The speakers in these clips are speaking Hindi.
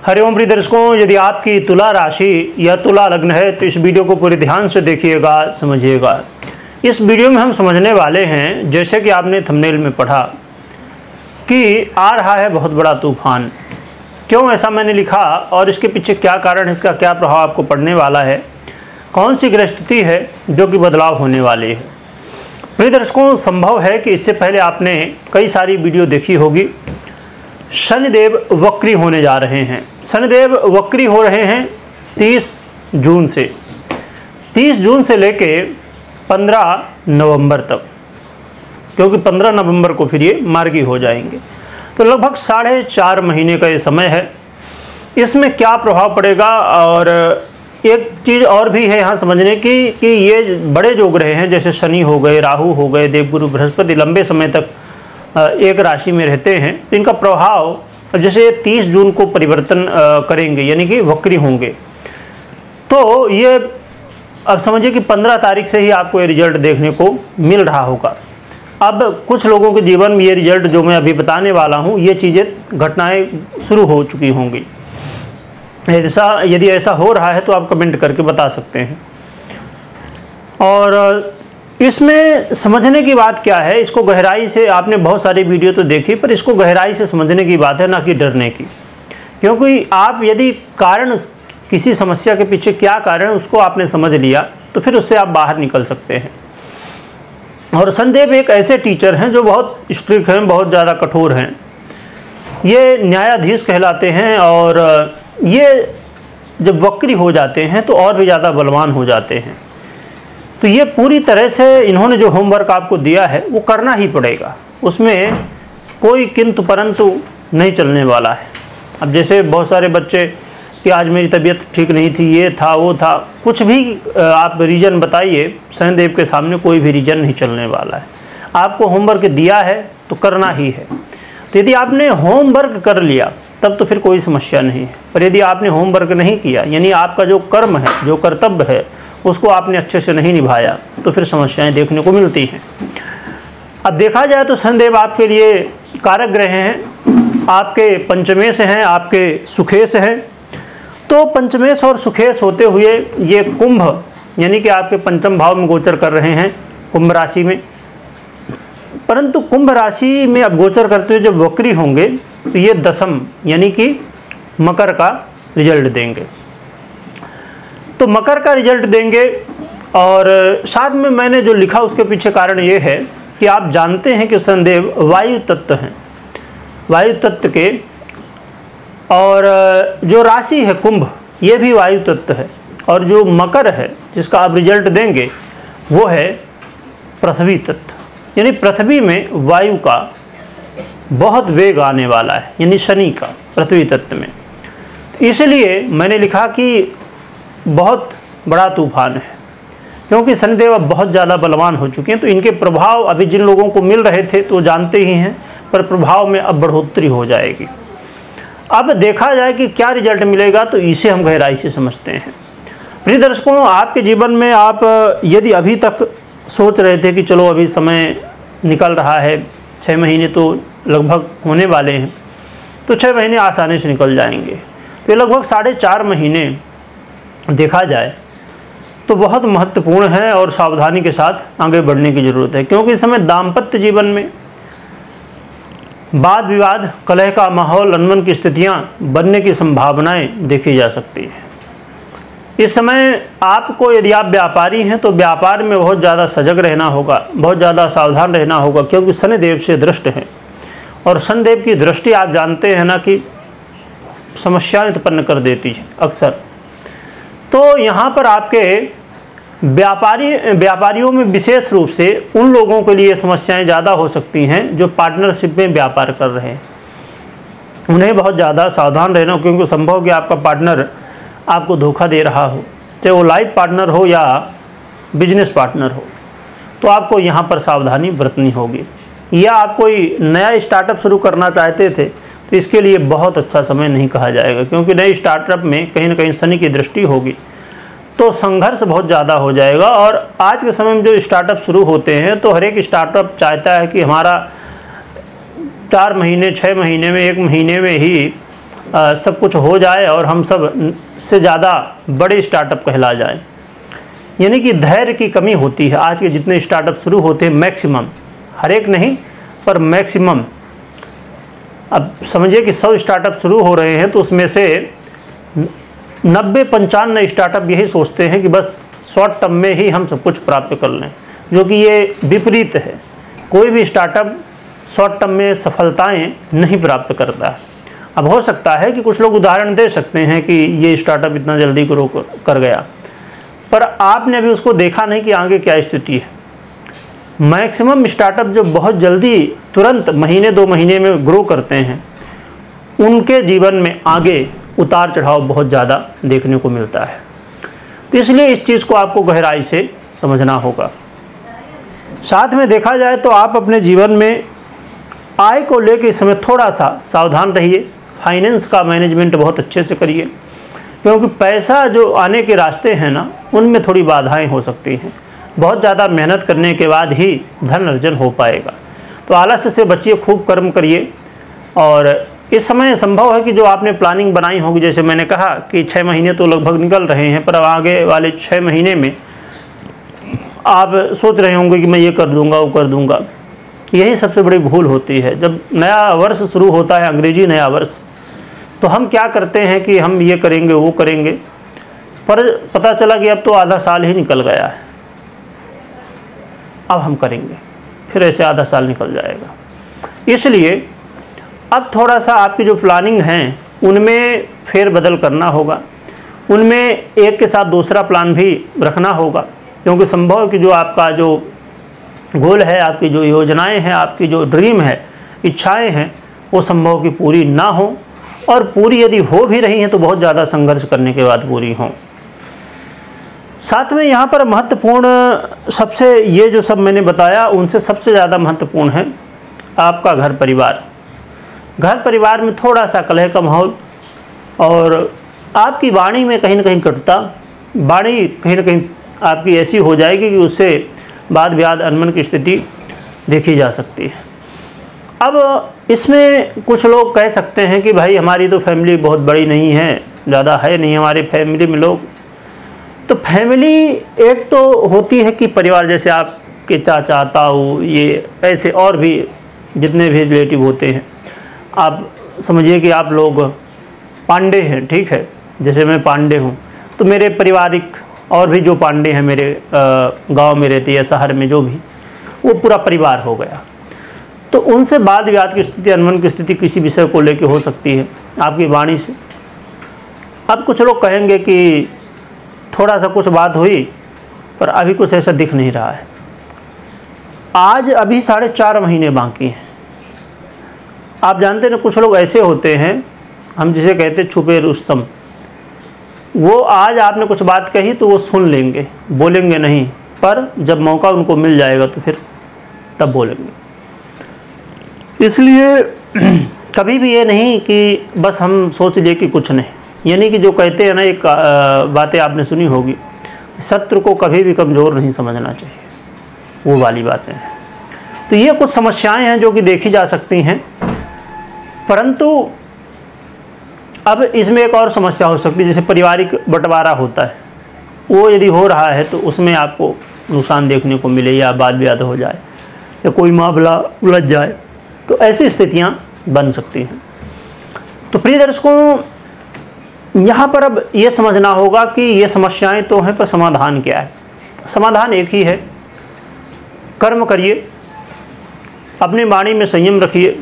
हरिओम प्रिय दर्शकों, यदि आपकी तुला राशि या तुला लग्न है तो इस वीडियो को पूरे ध्यान से देखिएगा, समझिएगा। इस वीडियो में हम समझने वाले हैं, जैसे कि आपने थंबनेल में पढ़ा कि आ रहा है बहुत बड़ा तूफान। क्यों ऐसा मैंने लिखा और इसके पीछे क्या कारण है, इसका क्या प्रभाव आपको पड़ने वाला है, कौन सी ग्रह स्थिति है जो कि बदलाव होने वाली है। प्रिय दर्शकों, संभव है कि इससे पहले आपने कई सारी वीडियो देखी होगी। शनिदेव वक्री होने जा रहे हैं। शनिदेव वक्री हो रहे हैं 30 जून से। 30 जून से लेके 15 नवंबर तक, क्योंकि 15 नवंबर को फिर ये मार्गी हो जाएंगे। तो लगभग 4.5 महीने का ये समय है। इसमें क्या प्रभाव पड़ेगा, और एक चीज़ और भी है यहाँ समझने की कि ये बड़े जो ग्रह हैं, जैसे शनि हो गए, राहु हो गए, देवगुरु बृहस्पति लंबे समय तक एक राशि में रहते हैं, तो इनका प्रभाव जैसे 30 जून को परिवर्तन करेंगे, यानी कि वक्री होंगे। तो ये अब समझिए कि 15 तारीख से ही आपको ये रिजल्ट देखने को मिल रहा होगा। अब कुछ लोगों के जीवन में ये रिजल्ट जो मैं अभी बताने वाला हूँ, ये चीज़ें घटनाएं शुरू हो चुकी होंगी। यदि ऐसा हो रहा है तो आप कमेंट करके बता सकते हैं। और इसमें समझने की बात क्या है, इसको गहराई से, आपने बहुत सारी वीडियो तो देखी, पर इसको गहराई से समझने की बात है, ना कि डरने की। क्योंकि आप यदि कारण, किसी समस्या के पीछे क्या कारण है उसको आपने समझ लिया, तो फिर उससे आप बाहर निकल सकते हैं। और शनिदेव एक ऐसे टीचर हैं जो बहुत स्ट्रिक्ट हैं, बहुत ज़्यादा कठोर हैं। ये न्यायाधीश कहलाते हैं, और ये जब वक्री हो जाते हैं तो और भी ज़्यादा बलवान हो जाते हैं। तो ये पूरी तरह से इन्होंने जो होमवर्क आपको दिया है वो करना ही पड़ेगा, उसमें कोई किंतु परंतु नहीं चलने वाला है। अब जैसे बहुत सारे बच्चे कि आज मेरी तबीयत ठीक नहीं थी, ये था, वो था, कुछ भी आप रीज़न बताइए, शनिदेव के सामने कोई भी रीज़न नहीं चलने वाला है। आपको होमवर्क दिया है तो करना ही है। तो यदि आपने होमवर्क कर लिया तब तो फिर कोई समस्या नहीं है, पर यदि आपने होमवर्क नहीं किया, यानी आपका जो कर्म है, जो कर्तव्य है, उसको आपने अच्छे से नहीं निभाया, तो फिर समस्याएं देखने को मिलती हैं। अब देखा जाए तो शनिदेव आपके लिए कारक ग्रह हैं, आपके पंचमेश हैं, आपके सुखेश हैं। तो पंचमेश और सुखेश होते हुए ये कुंभ, यानी कि आपके पंचम भाव में गोचर कर रहे हैं, कुंभ राशि में। परंतु कुंभ राशि में अब गोचर करते हुए जब वक्री होंगे तो ये दशम, यानी कि मकर का रिजल्ट देंगे। तो मकर का रिजल्ट देंगे, और साथ में मैंने जो लिखा उसके पीछे कारण ये है कि आप जानते हैं कि शनिदेव वायु तत्व हैं, वायु तत्व के, और जो राशि है कुंभ, ये भी वायु तत्व है, और जो मकर है जिसका आप रिजल्ट देंगे वो है पृथ्वी तत्व, यानी पृथ्वी में वायु का बहुत वेग आने वाला है, यानी शनि का पृथ्वी तत्व में। इसलिए मैंने लिखा कि बहुत बड़ा तूफान है, क्योंकि शनिदेव अब बहुत ज़्यादा बलवान हो चुके हैं। तो इनके प्रभाव अभी जिन लोगों को मिल रहे थे तो जानते ही हैं, पर प्रभाव में अब बढ़ोतरी हो जाएगी। अब देखा जाए कि क्या रिजल्ट मिलेगा, तो इसे हम गहराई से समझते हैं। प्रिय दर्शकों, आपके जीवन में आप यदि अभी तक सोच रहे थे कि चलो अभी समय निकल रहा है, 6 महीने तो लगभग होने वाले हैं, तो 6 महीने आसानी से निकल जाएंगे, तो ये लगभग 4.5 महीने देखा जाए तो बहुत महत्वपूर्ण है, और सावधानी के साथ आगे बढ़ने की ज़रूरत है। क्योंकि इस समय दाम्पत्य जीवन में वाद विवाद, कलह का माहौल, अनबन की स्थितियां बनने की संभावनाएं देखी जा सकती है। इस समय आपको, यदि आप व्यापारी हैं तो व्यापार में बहुत ज़्यादा सजग रहना होगा, बहुत ज़्यादा सावधान रहना होगा, क्योंकि शनिदेव से दृष्ट है, और शनिदेव की दृष्टि आप जानते हैं ना कि समस्याएं उत्पन्न कर देती है अक्सर। तो यहाँ पर आपके व्यापारियों में विशेष रूप से उन लोगों के लिए समस्याएं ज़्यादा हो सकती हैं जो पार्टनरशिप में व्यापार कर रहे हैं। उन्हें बहुत ज़्यादा सावधान रहना, क्योंकि संभव कि आपका पार्टनर आपको धोखा दे रहा हो, चाहे वो लाइफ पार्टनर हो या बिजनेस पार्टनर हो। तो आपको यहाँ पर सावधानी बरतनी होगी। या आप कोई नया स्टार्टअप शुरू करना चाहते थे तो इसके लिए बहुत अच्छा समय नहीं कहा जाएगा, क्योंकि नए स्टार्टअप में कहीं ना कहीं शनि की दृष्टि होगी, तो संघर्ष बहुत ज़्यादा हो जाएगा। और आज के समय में जो स्टार्टअप शुरू होते हैं तो हर एक स्टार्टअप चाहता है कि हमारा 4 महीने, 6 महीने में, 1 महीने में ही सब कुछ हो जाए और हम सब से ज़्यादा बड़े स्टार्टअप कहला जाए। यानी कि धैर्य की कमी होती है। आज के जितने स्टार्टअप शुरू होते हैं मैक्सिमम, हर एक नहीं पर मैक्सिमम, अब समझिए कि 100 स्टार्टअप शुरू हो रहे हैं तो उसमें से 90-95 स्टार्टअप यही सोचते हैं कि बस शॉर्ट टर्म में ही हम सब कुछ प्राप्त कर लें, जो कि ये विपरीत है। कोई भी स्टार्टअप शॉर्ट टर्म में सफलताएं नहीं प्राप्त करता है। अब हो सकता है कि कुछ लोग उदाहरण दे सकते हैं कि ये स्टार्टअप इतना जल्दी ग्रो कर गया, पर आपने अभी उसको देखा नहीं कि आगे क्या स्थिति है। मैक्सिमम स्टार्टअप जो बहुत जल्दी तुरंत महीने 2 महीने में ग्रो करते हैं, उनके जीवन में आगे उतार चढ़ाव बहुत ज़्यादा देखने को मिलता है। तो इसलिए इस चीज़ को आपको गहराई से समझना होगा। साथ में देखा जाए तो आप अपने जीवन में आय को लेकर इस समय थोड़ा सा सावधान रहिए। फाइनेंस का मैनेजमेंट बहुत अच्छे से करिए, क्योंकि पैसा जो आने के रास्ते हैं ना, उनमें थोड़ी बाधाएं हो सकती हैं। बहुत ज़्यादा मेहनत करने के बाद ही धन अर्जन हो पाएगा। तो आलस्य से बचिए, खूब कर्म करिए। और इस समय संभव है कि जो आपने प्लानिंग बनाई होगी, जैसे मैंने कहा कि 6 महीने तो लगभग निकल रहे हैं, पर अब आगे वाले 6 महीने में आप सोच रहे होंगे कि मैं ये कर दूंगा, वो कर दूंगा। यही सबसे बड़ी भूल होती है। जब नया वर्ष शुरू होता है, अंग्रेजी नया वर्ष, तो हम क्या करते हैं कि हम ये करेंगे, वो करेंगे, पर पता चला कि अब तो आधा साल ही निकल गया है, अब हम करेंगे, फिर ऐसे आधा साल निकल जाएगा। इसलिए अब थोड़ा सा आपकी जो प्लानिंग हैं उनमें फेरबदल करना होगा, उनमें एक के साथ दूसरा प्लान भी रखना होगा, क्योंकि संभव है कि जो आपका जो गोल है, आपकी जो योजनाएं हैं, आपकी जो ड्रीम है, इच्छाएं हैं, वो संभव कि पूरी ना हो, और पूरी यदि हो भी रही हैं तो बहुत ज़्यादा संघर्ष करने के बाद पूरी हों। साथ में यहाँ पर महत्वपूर्ण सबसे, ये जो सब मैंने बताया उनसे सबसे ज़्यादा महत्वपूर्ण है आपका घर परिवार। घर परिवार में थोड़ा सा कलह का माहौल, और आपकी वाणी में कहीं ना कहीं कटुता, वाणी कहीं ना कहीं आपकी ऐसी हो जाएगी कि उससे वाद विवाद अनबन की स्थिति देखी जा सकती है। अब इसमें कुछ लोग कह सकते हैं कि भाई हमारी तो फैमिली बहुत बड़ी नहीं है, ज़्यादा है नहीं हमारी फैमिली में लोग। तो फैमिली एक तो होती है कि परिवार, जैसे आपके चाचा ताऊ, ये ऐसे और भी जितने भी रिलेटिव होते हैं। आप समझिए कि आप लोग पांडे हैं, ठीक है, जैसे मैं पांडे हूँ, तो मेरे पारिवारिक और भी जो पांडे हैं मेरे गांव में रहते या शहर में, जो भी, वो पूरा परिवार हो गया। तो उनसे वाद विवाद की स्थिति, अनबन की स्थिति किसी विषय को लेकर हो सकती है आपकी वाणी से। अब कुछ लोग कहेंगे कि थोड़ा सा कुछ बात हुई, पर अभी कुछ ऐसा दिख नहीं रहा है। आज अभी 4.5 महीने बाकी हैं। आप जानते हैं कुछ लोग ऐसे होते हैं, हम जिसे कहते हैं छुपे रुस्तम। वो आज आपने कुछ बात कही तो वो सुन लेंगे, बोलेंगे नहीं, पर जब मौका उनको मिल जाएगा तो फिर तब बोलेंगे। इसलिए कभी भी ये नहीं कि बस हम सोच लिए कि कुछ नहीं, यानी कि जो कहते हैं ना, एक बातें आपने सुनी होगी, शत्रु को कभी भी कमज़ोर नहीं समझना चाहिए, वो वाली बातें हैं। तो ये कुछ समस्याएं हैं जो कि देखी जा सकती हैं, परंतु अब इसमें एक और समस्या हो सकती है, जैसे पारिवारिक बंटवारा होता है, वो यदि हो रहा है तो उसमें आपको नुकसान देखने को मिले, या वाद विवाद हो जाए, या कोई मामला उलझ जाए, तो ऐसी स्थितियां बन सकती हैं। तो प्रिय दर्शकों, यहाँ पर अब ये समझना होगा कि ये समस्याएं तो हैं, पर समाधान क्या है। समाधान एक ही है, कर्म करिए, अपनी वाणी में संयम रखिए,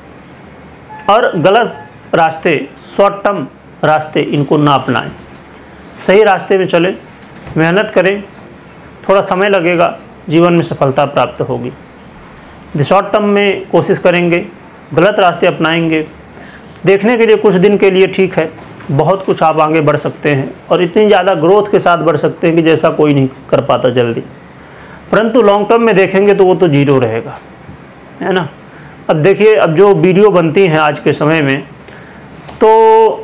और गलत रास्ते, शॉर्ट टर्म रास्ते, इनको ना अपनाएं। सही रास्ते में चलें, मेहनत करें, थोड़ा समय लगेगा, जीवन में सफलता प्राप्त होगी। यदि शॉर्ट टर्म में कोशिश करेंगे, गलत रास्ते अपनाएंगे, देखने के लिए कुछ दिन के लिए ठीक है, बहुत कुछ आप आगे बढ़ सकते हैं, और इतनी ज़्यादा ग्रोथ के साथ बढ़ सकते हैं कि जैसा कोई नहीं कर पाता जल्दी। परंतु लॉन्ग टर्म में देखेंगे तो वो तो जीरो रहेगा, है ना। अब देखिए, अब जो वीडियो बनती हैं आज के समय में, तो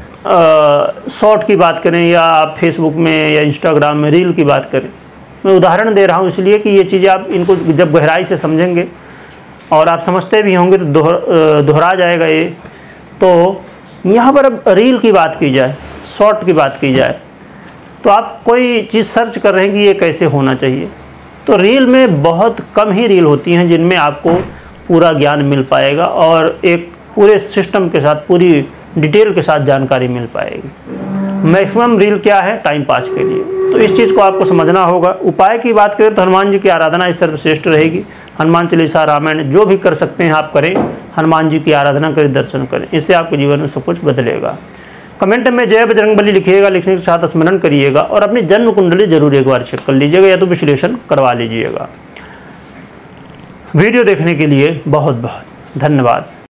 शॉर्ट की बात करें, या आप फेसबुक में या इंस्टाग्राम में रील की बात करें, मैं उदाहरण दे रहा हूँ इसलिए कि ये चीज़ें आप इनको जब गहराई से समझेंगे और आप समझते भी होंगे तो दोहरा जाएगा ये। तो यहाँ पर अब रील की बात की जाए, शॉर्ट की बात की जाए, तो आप कोई चीज़ सर्च कर रहे हैं कि ये कैसे होना चाहिए, तो रील में बहुत कम ही रील होती हैं जिनमें आपको पूरा ज्ञान मिल पाएगा और एक पूरे सिस्टम के साथ, पूरी डिटेल के साथ जानकारी मिल पाएगी। मैक्सिमम रील क्या है, टाइम पास के लिए, तो इस चीज़ को आपको समझना होगा। उपाय की बात करें तो हनुमान जी की आराधना इस सर्वश्रेष्ठ रहेगी। हनुमान चालीसा, रामायण जो भी कर सकते हैं आप करें, हनुमान जी की आराधना करें, दर्शन करें, इससे आपके जीवन में सब कुछ बदलेगा। कमेंट में जय बजरंगबली लिखिएगा, लिखने के साथ स्मरण करिएगा और अपनी जन्म कुंडली जरूर एक बार चेक कर लीजिएगा या तो विश्लेषण करवा लीजिएगा। वीडियो देखने के लिए बहुत बहुत धन्यवाद।